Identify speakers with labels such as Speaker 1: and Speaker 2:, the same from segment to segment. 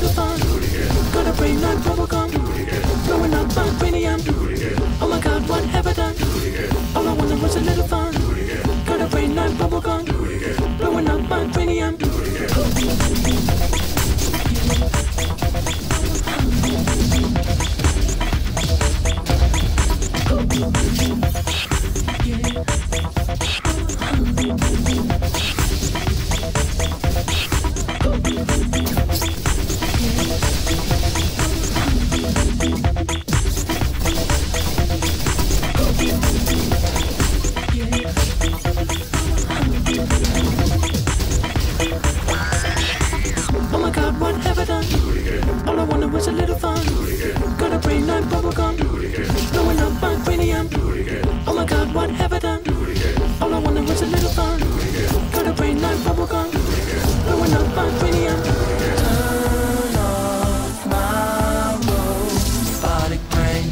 Speaker 1: little fun. Got a brain like bubblegum. Blowing up my cranium. Oh my God, what have I done? All I wanted was a little fun. Got a brain like bubblegum. Blowing up my cranium. Oh my God, what have I done? All I wanted was a little fun. Got a brain like bubblegum. Blowing up my cranium. Oh my God, what have I done? All I wanted was a little fun. Got a brain like bubblegum. Blowing up my cranium.
Speaker 2: Turn off my robotic brain.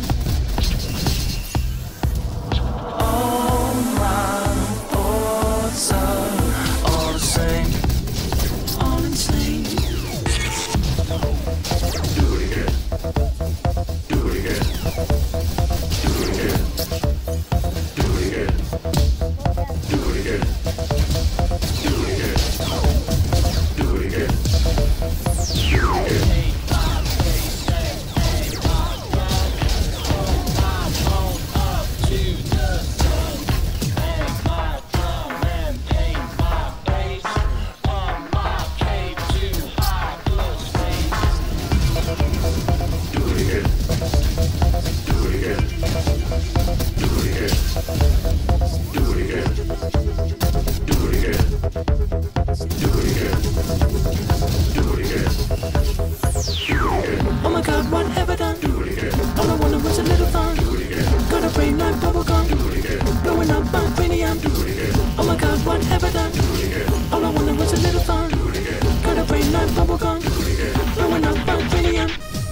Speaker 2: All my thoughts are all the same.
Speaker 1: All insane.
Speaker 3: Do it again. Do it again. Do it again. Do it again. Do it again. Do it again. Do it again.
Speaker 1: Oh my God, what have I done? All I wanted was a little fun. Got a brain like bubblegum. Blowing up my cranium. Oh my God, what have I done? All I wanted was a little fun. Got a brain like bubblegum. Blowing up my cranium.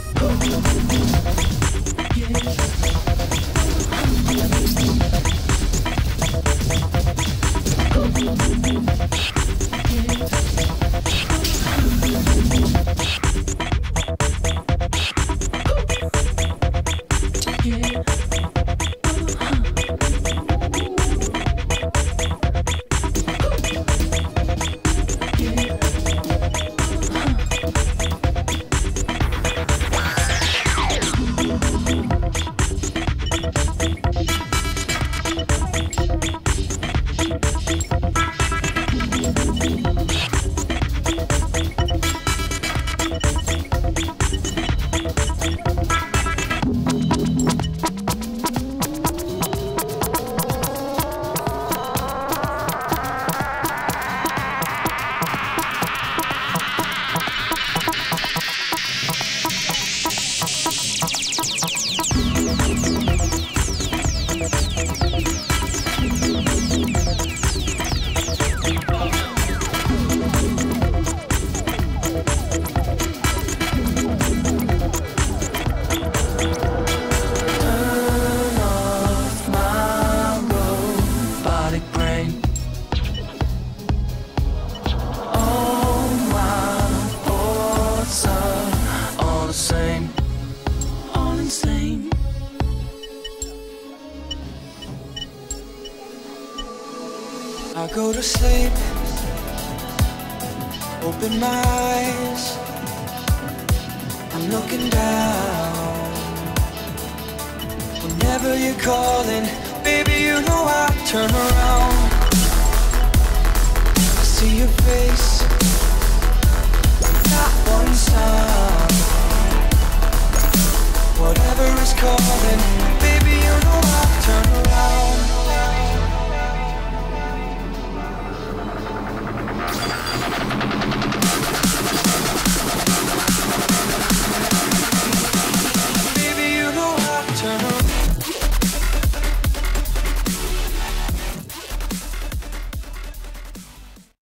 Speaker 2: I go to sleep, open my eyes, I'm looking down. Whenever you're calling, baby, you know I turn around. I see your face, not one sound.